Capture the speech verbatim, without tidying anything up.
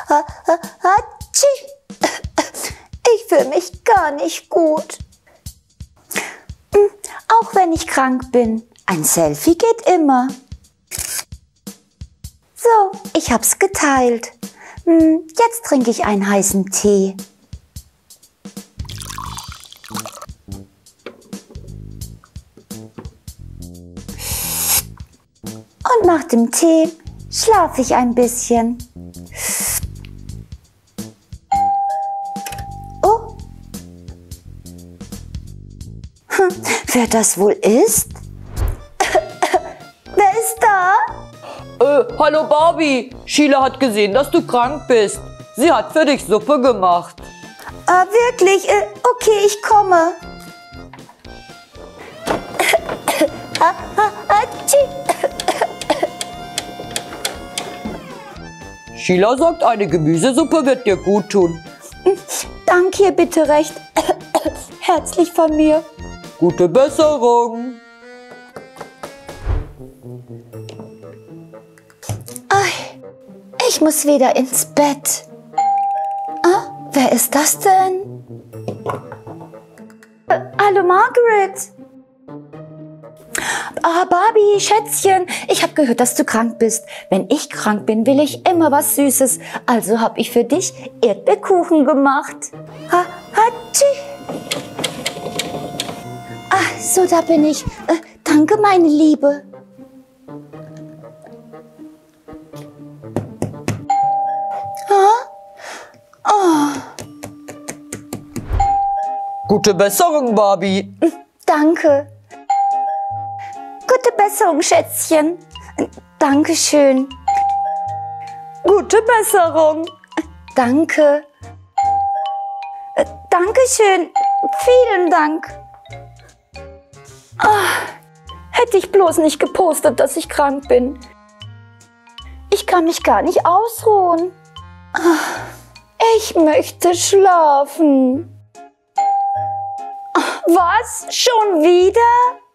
Ich fühle mich gar nicht gut. Auch wenn ich krank bin, ein Selfie geht immer. So, ich hab's geteilt. Jetzt trinke ich einen heißen Tee. Und nach dem Tee schlafe ich ein bisschen. Oh. Hm, wer das wohl ist? Wer ist da? Äh, hallo Barbie. Sheila hat gesehen, dass du krank bist. Sie hat für dich Suppe gemacht. Ah, wirklich? Äh, okay, ich komme. Sheila sagt, eine Gemüsesuppe wird dir gut tun. Danke, ihr bitte recht herzlich von mir. Gute Besserung. Ich muss wieder ins Bett. Ah, wer ist das denn? Äh, hallo Margaret. Ah, Barbie, Schätzchen, ich habe gehört, dass du krank bist. Wenn ich krank bin, will ich immer was Süßes. Also habe ich für dich Erdbeerkuchen gemacht. Ha, hatschi. Ah, so, da bin ich. Äh, danke, meine Liebe. Gute Besserung, Barbie. Danke. Gute Besserung, Schätzchen. Dankeschön. Gute Besserung. Danke. Dankeschön. Vielen Dank. Ah, hätte ich bloß nicht gepostet, dass ich krank bin. Ich kann mich gar nicht ausruhen. Ich möchte schlafen. Was? Schon wieder?